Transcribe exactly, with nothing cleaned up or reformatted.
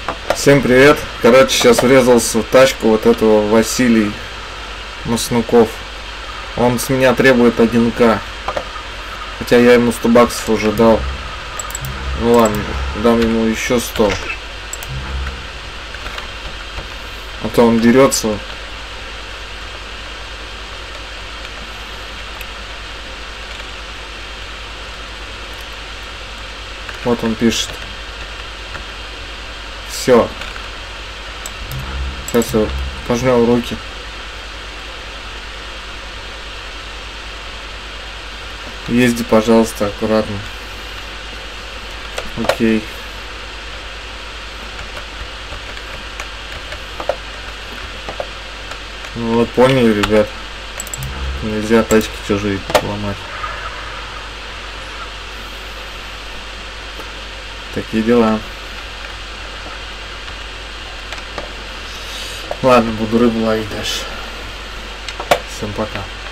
Всем привет. Короче, сейчас врезался в тачку вот этого Василий Маснуков. Он с меня требует один ка. Хотя я ему сто баксов уже дал. Ну ладно, дам ему еще сто. А то он дерется. Вот он пишет. Все. Сейчас я пожмем руки. Езди, пожалуйста, аккуратно. Окей. Ну вот поняли, ребят. Нельзя тачки чужие ломать. Такие дела. Ладно, буду рыбу ловить дальше. Всем пока.